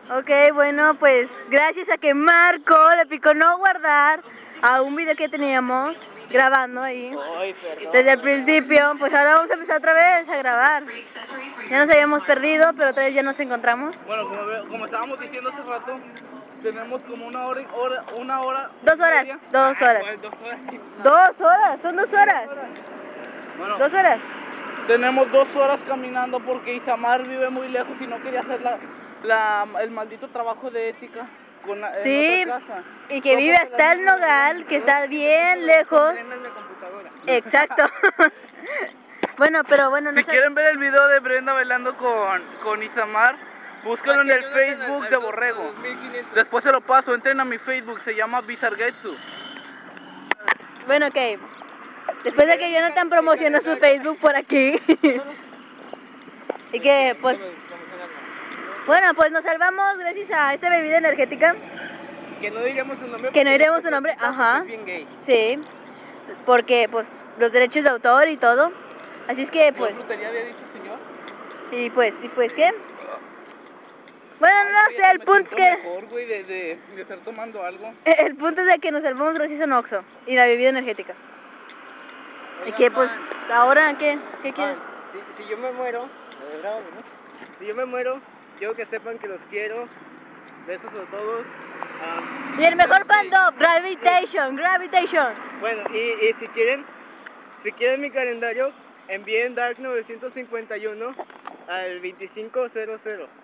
Ok, bueno, pues gracias a que Marco le picó no guardar a un video que teníamos grabando ahí. Ay, perdón. Desde el principio, pues ahora vamos a empezar otra vez a grabar. Ya nos habíamos perdido, pero otra vez ya nos encontramos. Bueno, como estábamos diciendo hace rato, tenemos como una hora. 2 horas, media. 2 horas. ¿Cuál 2 horas? 2 horas, son 2 horas. Bueno, 2 horas. tenemos 2 horas caminando porque Isamar vive muy lejos y no quería hacer el maldito trabajo de ética en Sí, otra casa. y que vive hasta el Nogal, que está bien lejos. Exacto. Bueno, pero bueno, no Si quieren ver el video de Brenda bailando con Isamar, búscalo en el Facebook de Borrego. Después se lo paso, entren a mi Facebook, se llama Bizargetsu. Bueno, ok. Después de que Jonathan promocionó su Facebook por aquí. Y que, pues... Bueno, pues nos salvamos gracias a esta bebida energética. Que no diremos su nombre. Que no diremos su nombre, ajá. Es bien gay. Sí. Porque, pues, los derechos de autor y todo. Así es que, pues... ¿Qué frutería había dicho el señor? Y pues, ¿qué? Bueno, no sé, el punto es que... Mejor, güey, de estar tomando algo. El punto es de que nos salvamos gracias a un Oxxo y la bebida energética. Y que, pues, ahora, ¿qué quieres? Si yo me muero, si yo me muero, quiero que sepan que los quiero. Besos a todos. Y el mejor fandom, Gravitation. Bueno, y si quieren mi calendario, envíen Dark 951 al 2500.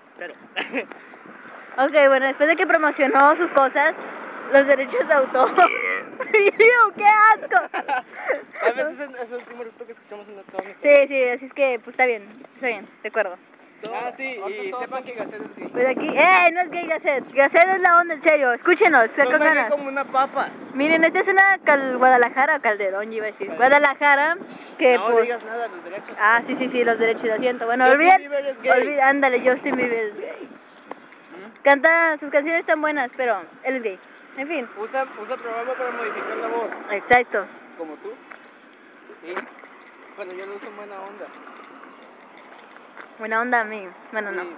Ok, bueno, después de que promocionó sus cosas, los derechos de autor. ¡Ew, qué asco! A veces es el primer que escuchamos en la tabla. Sí, así es que, pues está bien, de acuerdo. Ah, sí, y sepan que Gacet es gay. Pues aquí, no es gay Gacet. Gacet es la onda, en serio, escúchenos, No con me ganas. como una papa. Miren, esta es una Guadalajara, Calderón, iba a decir. Guadalajara, que No pues... digas nada, los derechos. Ah, sí, los derechos, lo siento. Bueno, Justin Bieber es gay. olviden, ándale, Justin Bieber es gay. Canta, sus canciones están buenas, pero él es gay. En fin. Usa programa para modificar la voz. Exacto. Como tú. Sí. Bueno, yo lo uso en buena onda. Buena onda a mí. Bueno, no.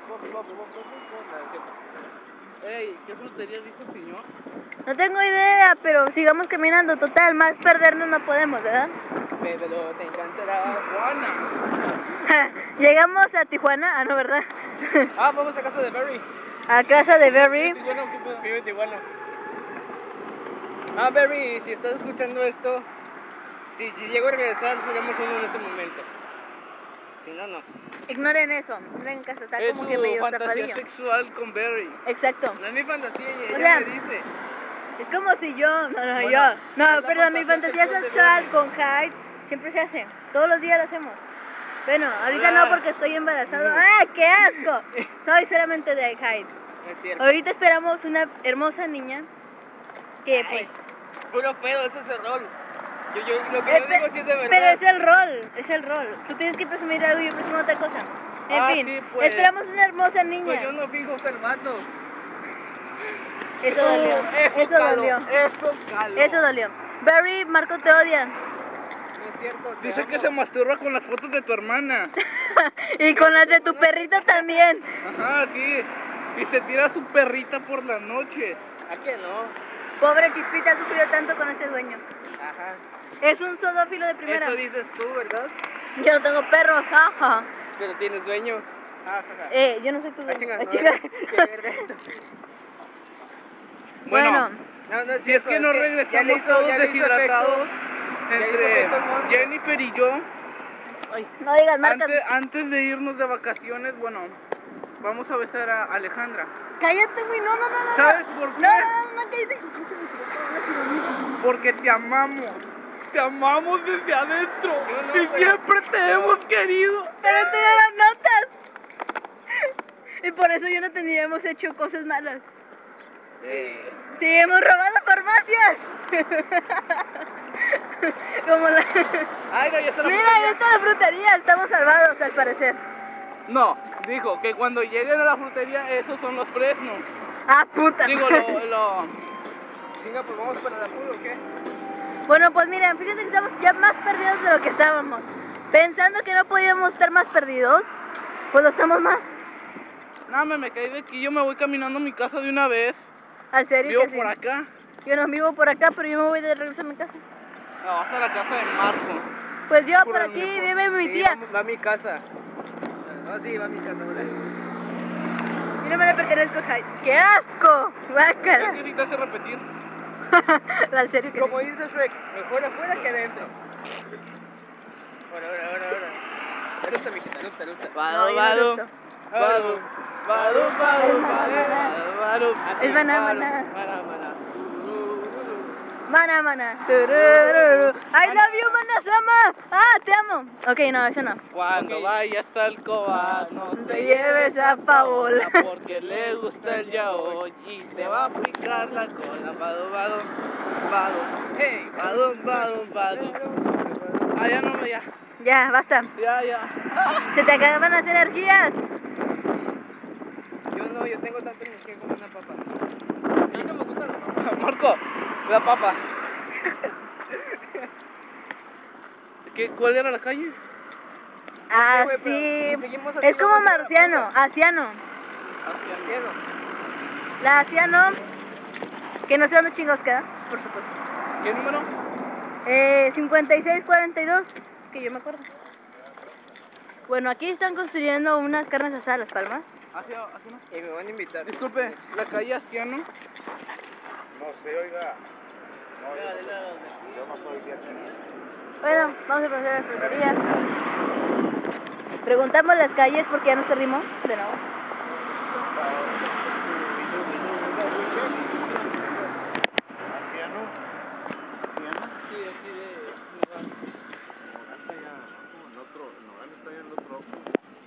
Ey, ¿qué frutería dijo el señor? No tengo idea, pero sigamos caminando. Total, más perdernos no podemos, ¿verdad? Pero te encantará Juana. Llegamos a Tijuana, no, ¿verdad? Vamos a casa de Barry. A casa de Barry. Vive en Tijuana. Barry, si estás escuchando esto, si llego a regresar, seremos uno en este momento. Si no, no. Ignoren eso, no en casa, está Es como que su medio fantasía tapadillo. sexual con Barry. Exacto. No es mi fantasía, O ella sea, me dice. Es como si yo, Bueno, no, es perdón, la mi fantasía fantasía sexual de sexual Barry. con Hyde siempre se hace, todos los días lo hacemos. Bueno, ahorita no porque estoy embarazado. ¡Ah, qué asco! Soy solamente de Hyde. Es cierto. Ahorita esperamos una hermosa niña que pues... Puro pedo, ese es el rol. Lo que yo digo sí es de verdad. Pero es el rol. Tú tienes que presumir algo y yo presumo otra cosa. En fin, sí, pues. esperamos una hermosa niña. Pues yo no fijo ser vato. Eso dolió. Eso dolió. Eso dolió. Barry, Marco te odia. No es cierto. Dice que se masturba con las fotos de tu hermana. Y con las de tu perrito también. Ajá, sí. Y se tira su perrita por la noche. ¿A qué no? Pobre Chispita, ha sufrido tanto con ese dueño. Ajá. Es un zoófilo de primera. Eso dices tú, ¿verdad? Yo no tengo perros, jaja. Pero tienes dueño. Yo no soy tu dueño. chinga, Ah, no, chinga. Bueno, Bueno. si es que nos regresamos todos deshidratados, entre Jennifer y yo, No digas marcas. antes de irnos de vacaciones, bueno, vamos a besar a Alejandra. Cállate, güey, no. ¿Sabes por qué? No, cállate. Porque te amamos. Te amamos desde adentro. No, y siempre te hemos querido. Pero tú no lo notas. Y por eso yo no hemos hecho cosas malas. Sí, hemos robado farmacias. Como la... Ay, no, ya está la Mira, frutería. ya está la frutería. Estamos salvados, al parecer. No, dijo que cuando lleguen a la frutería, esos son los fresnos. Ah, puta. Digo, Venga, pues vamos para la puro, ¿o qué? Bueno, pues miren, fíjense que estamos ya más perdidos de lo que estábamos. Pensando que no podíamos estar más perdidos, pues lo estamos más. No, me caí de aquí, yo me voy caminando a mi casa de una vez. ¿En serio? Vivo que sí? por acá. Yo no vivo por acá, pero yo me voy de regreso a mi casa. No, vas a la casa de Marco. Pues yo Por por el aquí mejor. vive mi Sí, tía. va a mi casa. No, sí, va a mi casa, ¿verdad? Yo no me le pertenezco a Jai. ¡Qué asco! ¿Qué ¡Bácala! sí te hace repetir? La en serio que Como sí. dice Shrek, mejor afuera que adentro. Ahora. Eructa, mijita, eructa. No, yo no eructo. Es maná. Mana, mana. Turururu. I love you, mana sama. Ah, te amo. Ok, no, eso no. Cuando vayas al Cobas, no Te lleves a Paola. porque le gusta el yaoi y te va a picar la cola. Vado. Hey, Vado. Ah, ya no, ya. Ya, basta. Ya. Se te acaban las energías. yo tengo tanta energía como una papa. A mí no me gusta la papa. Marco, la papa. ¿Cuál era la calle? Ah, güey, pero sí. seguimos así, Es como vamos a la marciano, papa. asiano. Asiano. La asiano, que no sé dónde chingos queda, por supuesto. ¿Qué número? 5642, que yo me acuerdo. Bueno, aquí están construyendo unas carnes asadas Las Palmas. Hacia no. Y me van a invitar. Disculpe, la calle Asiano. No sé, oiga. No, yo no soy de aquí. Bueno, vamos a proceder a las fruterías. Preguntamos las calles porque ya nos perdimos de nuevo. ¿Asiano? Sí, aquí de lugar. Está allá, como el otro, el Nogal está allá en el otro ojo.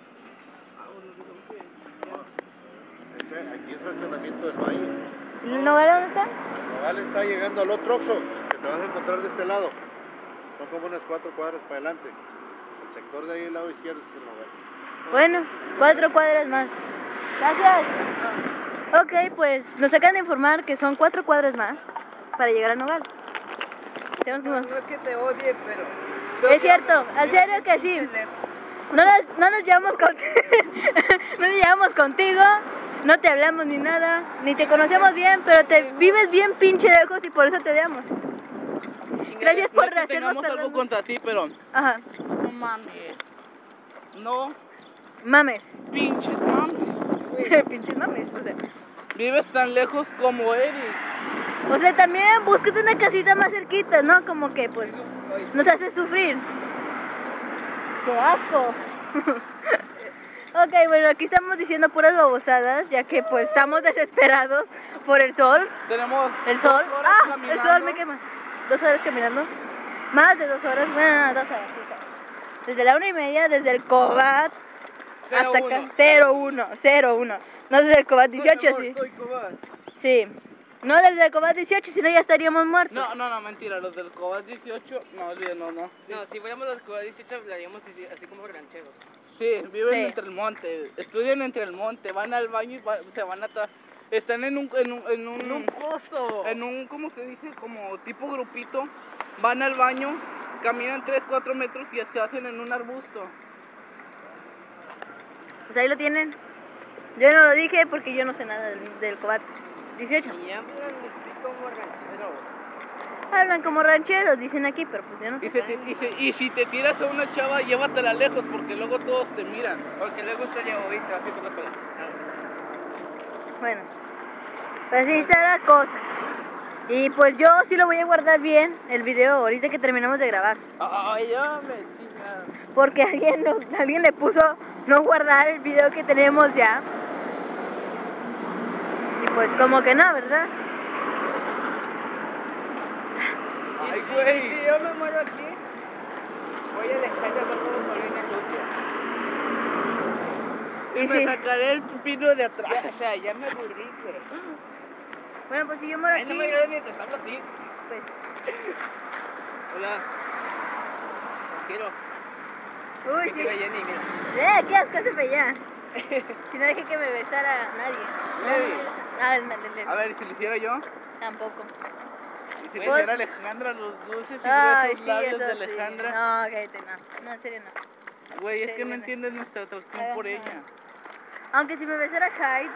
Aquí es el estacionamiento del Valle. ¿El Nogal dónde está? El Nogal está llegando al otro Oxxo, que te vas a encontrar de este lado. Son como unas 4 cuadras para adelante. El sector de ahí, el lado izquierdo, es el Nogal. Bueno, 4 cuadras más. Gracias. Ok, pues nos acaban de informar que son 4 cuadras más para llegar a Nogal. No es que te odie, pero... Es cierto, en serio que sí. No nos llevamos no nos llevamos contigo, no te hablamos ni nada, ni te conocemos bien, pero te vives bien pinche lejos y por eso te odiamos. Gracias por No es que hacernos tengamos algo perder. contra ti, pero Ajá. no mames. No, Mames. pinches mames. Pinches mames, o sea. Vives tan lejos como eres. O sea, también búsquete una casita más cerquita, ¿no? Como que, pues, nos hace sufrir. ¡Qué asco! Ok, bueno, aquí estamos diciendo puras babosadas, ya que, pues, estamos desesperados por el sol. Tenemos ¿El sol? 2 horas ¡Ah! El caminando. sol me quema. 2 horas caminando. Más de 2 horas. Bueno, no, 2 horas. Desde la 1:30, desde el Cobat hasta acá. 01. No desde el Cobat 18, sí. Sí. No desde el Cobat 18, si no ya estaríamos muertos. No, mentira, los del Cobas 18, no, olvídalo, no. No, si fuéramos los Cobas 18 hablaríamos así como rancheros. Sí, viven Sí. entre el monte, estudian entre el monte, van al baño y se van atrás. Están en un pozo. en un, ¿cómo se dice? Como tipo grupito, van al baño, caminan 3-4 metros y se hacen en un arbusto. Pues ahí lo tienen. Yo no lo dije porque yo no sé nada del Cobat 18. Y hablan así como rancheros. Hablan como rancheros, dicen aquí, pero pues yo no sé. Y si te tiras a una chava, llévatela lejos porque luego todos te miran. Porque le gusta el ahorita, así como para... Bueno, pues así está la cosa. Y pues yo sí lo voy a guardar bien, el video, ahorita que terminamos de grabar. Ay, ya me chinga. Porque alguien le puso no guardar el video que tenemos ya. Y pues como que no, ¿verdad? Ay, Si güey. yo me muero aquí, voy a dejar de ver como Paulina sucia. Y me sí. sacaré el pino de atrás. O sea, ya me aburrí, güey. Bueno, pues si yo muero Ay, aquí, no me ayudes ni te hablo así. pues... Hola. Quiero. Uy, Que sí. llega Jenny, mira. Qué asco se veía. Si no dejé que me besara nadie. Ey. Ah, A ver, si lo hiciera yo, tampoco. y si le Pues- hiciera a Alejandra los dulces y Ay, gruesos sí, labios eso de sí. Alejandra. No, cállate, no. No, en serio no. Güey, es Sí, que no bueno. entiendes nuestra atracción por Ajá. ella. Aunque si me besara Hyde,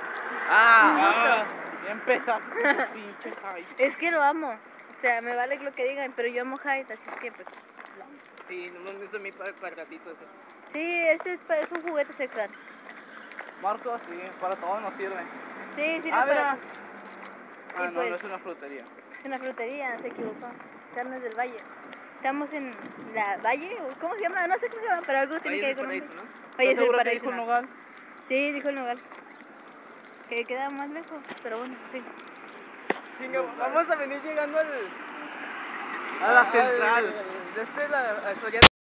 Ya empezaste, pinche Hyde. es que lo amo. O sea, me vale lo que digan, pero yo amo Hyde, así que pues lo amo. Sí, no me gusta a mí para gatito eso. Sí, es un juguete sexual. Marco, sí, para todo nos sirve. Sí, sí, Ah, no, mira. Y No, pues- no es una frutería. es una frutería, se equivocó. Carnes del Valle. Estamos en la Valle, o ¿cómo se llama? No sé cómo se llama, pero algo tiene que ver con un Paraíso, ¿no? Valle ¿Estás del seguro que Paraíso. dijo ¿no? Nogal? Sí, dijo el lugar. Que queda más lejos, pero bueno, sí. Chinga, vamos a venir llegando al... A la central. Desde la...